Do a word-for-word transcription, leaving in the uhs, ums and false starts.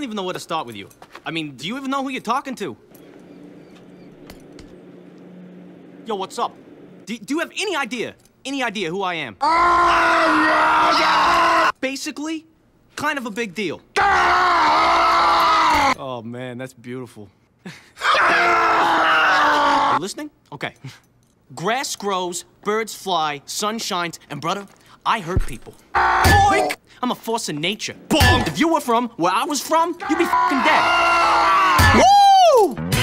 even know where to start with you. I mean, do you even know who you're talking to? Yo, what's up? Do, do you have any idea, any idea who I am? Basically, kind of a big deal. Oh, man, that's beautiful. You listening? Okay. Grass grows, birds fly, sun shines, and brother, I hurt people. Boink! I'm a force of nature. Bonk! If you were from where I was from, you'd be f***ing dead. Woo!